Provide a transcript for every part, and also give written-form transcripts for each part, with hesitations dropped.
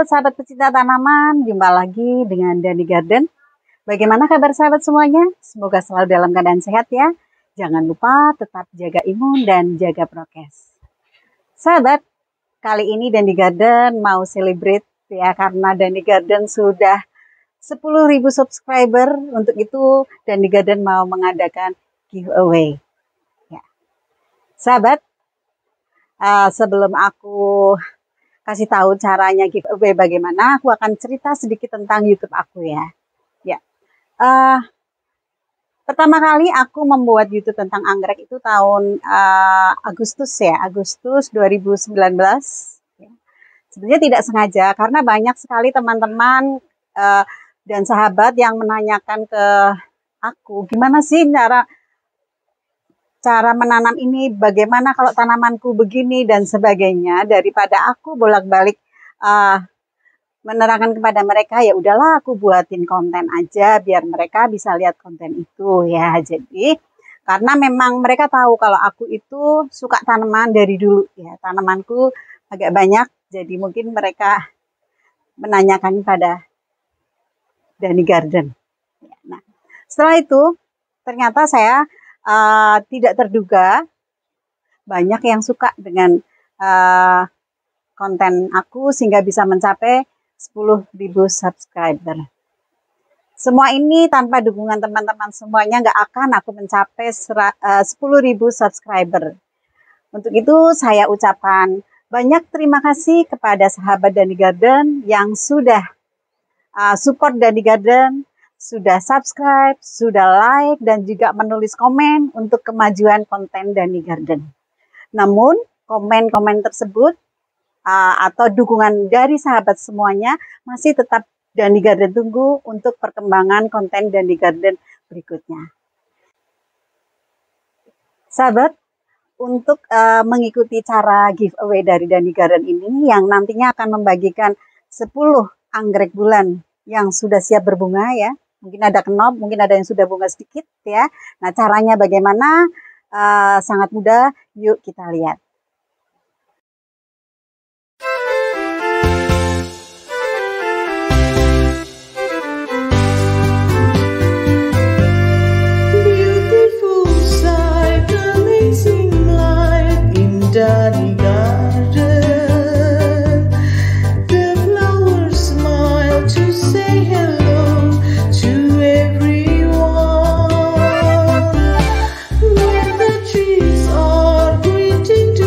sahabat pecinta tanaman, jumpa lagi dengan Dani Garden. Bagaimana kabar sahabat semuanya? Semoga selalu dalam keadaan sehat ya. Jangan lupa tetap jaga imun dan jaga prokes. Sahabat, kali ini Dani Garden mau celebrate ya, karena Dani Garden sudah 10.000 subscriber. Untuk itu Dani Garden mau mengadakan giveaway. Ya. Sahabat, sebelum aku kasih tahu caranya giveaway bagaimana, aku akan cerita sedikit tentang YouTube aku ya. Pertama kali aku membuat YouTube tentang anggrek itu tahun Agustus 2019. Ya. Sebenarnya tidak sengaja karena banyak sekali teman-teman dan sahabat yang menanyakan ke aku, gimana sih cara menanam ini, bagaimana kalau tanamanku begini dan sebagainya. Daripada aku bolak-balik menerangkan kepada mereka, ya udahlah aku buatin konten aja biar mereka bisa lihat konten itu ya. Jadi karena memang mereka tahu kalau aku itu suka tanaman dari dulu ya, tanamanku agak banyak, jadi mungkin mereka menanyakan pada Dani Garden. Nah, setelah itu ternyata saya tidak terduga banyak yang suka dengan konten aku sehingga bisa mencapai 10.000 subscriber. Semua ini tanpa dukungan teman-teman semuanya nggak akan aku mencapai 10.000 subscriber. Untuk itu saya ucapkan banyak terima kasih kepada sahabat Dani Garden yang sudah support Dani Garden, sudah subscribe, sudah like, dan juga menulis komen untuk kemajuan konten Dani Garden. Namun, komen-komen tersebut atau dukungan dari sahabat semuanya masih tetap Dani Garden tunggu untuk perkembangan konten Dani Garden berikutnya. Sahabat, untuk mengikuti cara giveaway dari Dani Garden ini yang nantinya akan membagikan 10 anggrek bulan yang sudah siap berbunga ya. Mungkin ada kenop, mungkin ada yang sudah bunga sedikit ya. Nah, caranya bagaimana? Sangat mudah, yuk kita lihat. Beautiful sight, amazing light in Dani Garden. The flowers smile to say hello. To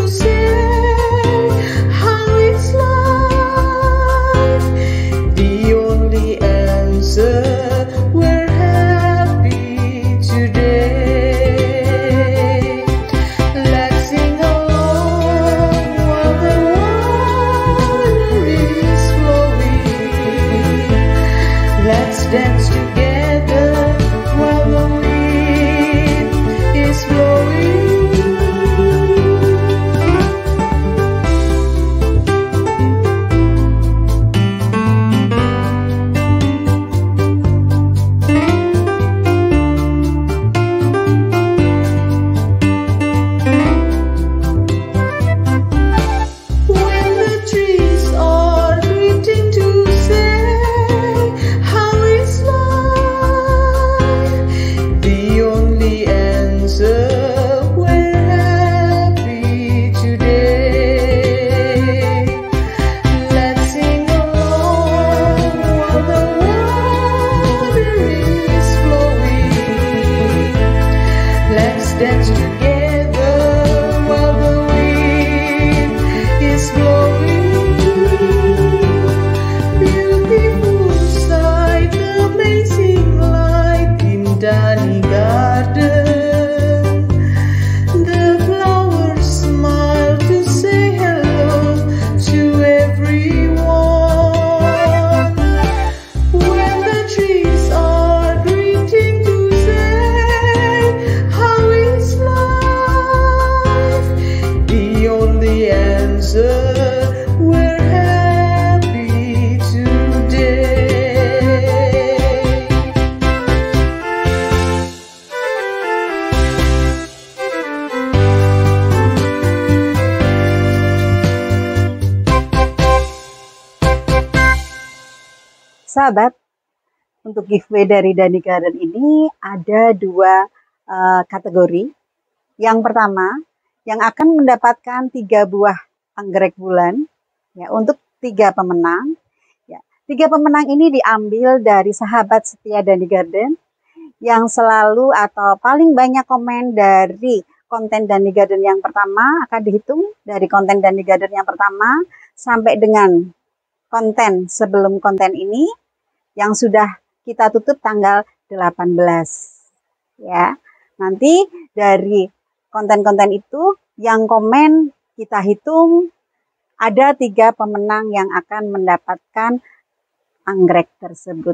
Sahabat, untuk giveaway dari Dani Garden ini ada 2 kategori. Yang pertama, yang akan mendapatkan 3 buah anggrek bulan ya, untuk 3 pemenang. Ya, 3 pemenang ini diambil dari sahabat setia Dani Garden yang selalu atau paling banyak komen dari konten Dani Garden yang pertama. Akan dihitung dari konten Dani Garden yang pertama sampai dengan konten sebelum konten ini yang sudah kita tutup tanggal 18 ya. Nanti dari konten-konten itu yang komen kita hitung, ada 3 pemenang yang akan mendapatkan anggrek tersebut.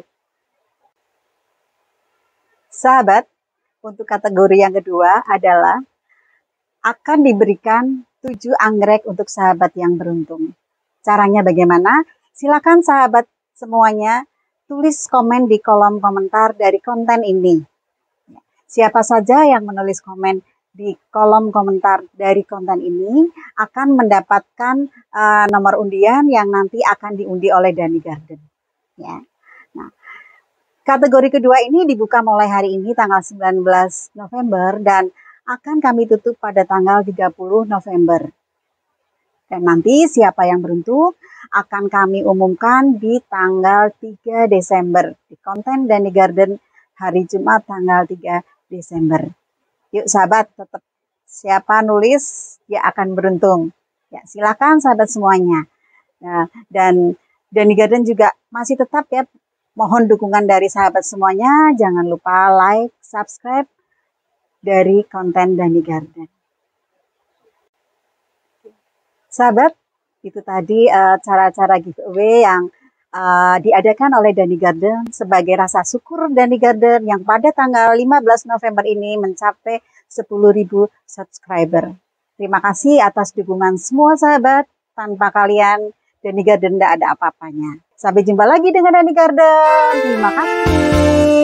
Sahabat, untuk kategori yang kedua adalah akan diberikan 7 anggrek untuk sahabat yang beruntung. Caranya bagaimana? Silakan sahabat semuanya tulis komen di kolom komentar dari konten ini. Siapa saja yang menulis komen di kolom komentar dari konten ini akan mendapatkan nomor undian yang nanti akan diundi oleh Dani Garden. Ya. Nah, kategori kedua ini dibuka mulai hari ini tanggal 19 November dan akan kami tutup pada tanggal 30 November. Dan nanti siapa yang beruntung akan kami umumkan di tanggal 3 Desember di konten Dani Garden hari Jumat tanggal 3 Desember. Yuk sahabat, tetap siapa nulis dia akan beruntung. Ya, silakan sahabat semuanya. Nah, dan Dani Garden juga masih tetap ya mohon dukungan dari sahabat semuanya. Jangan lupa like, subscribe dari konten Dani Garden. Sahabat, itu tadi cara-cara giveaway yang diadakan oleh Dani Garden sebagai rasa syukur Dani Garden yang pada tanggal 15 November ini mencapai 10.000 subscriber. Terima kasih atas dukungan semua sahabat. Tanpa kalian, Dani Garden tidak ada apa-apanya. Sampai jumpa lagi dengan Dani Garden. Terima kasih.